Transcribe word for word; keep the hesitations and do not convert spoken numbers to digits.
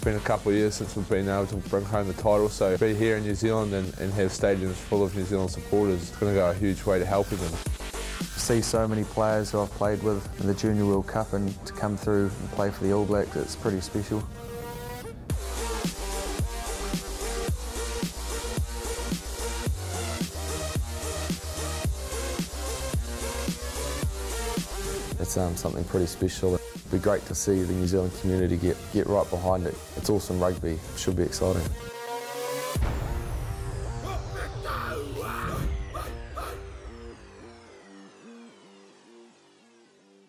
been a couple of years since we've been able to bring home the title, so to be here in New Zealand and, and have stadiums full of New Zealand supporters is going to go a huge way to helping them. See so many players who I've played with in the Junior World Cup, and to come through and play for the All Blacks, it's pretty special. It's um, something pretty special. It'd be great to see the New Zealand community get, get right behind it. It's awesome rugby. It should be exciting.